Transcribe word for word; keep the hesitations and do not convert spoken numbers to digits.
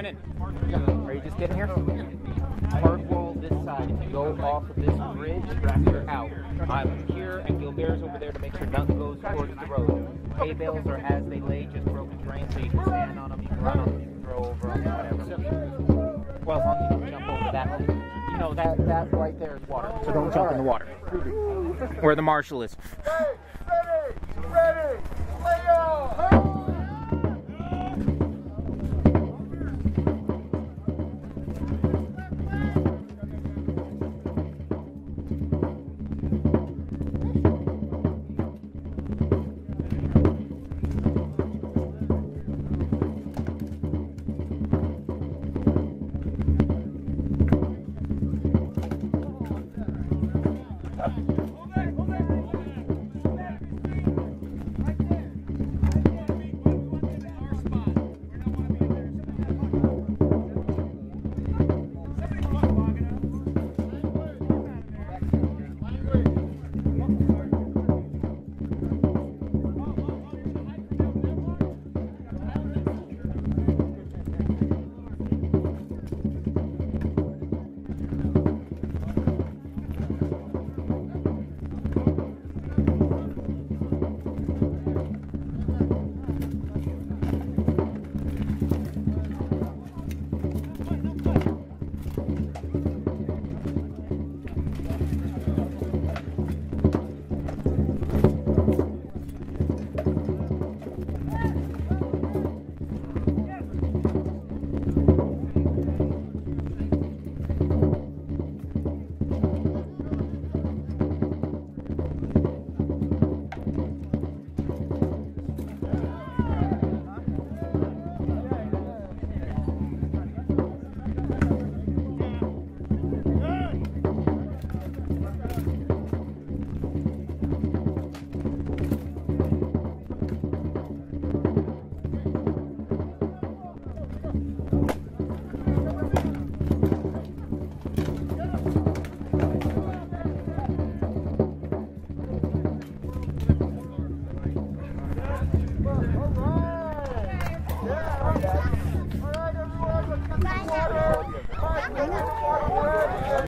Brennan, are you just getting here? Park wall this side. If you go off of this bridge, you're out. I'm here and Gilbert's over there to make sure nothing goes towards the road. Hay bales are as they lay, just broken terrain, so you can stand on them, you can run on them, you can throw over them, whatever. Well, as long as you don't jump over that one. You know, that, that right there is water, so don't jump in the water. Where the marshal is. Ready! Ready! Lay out!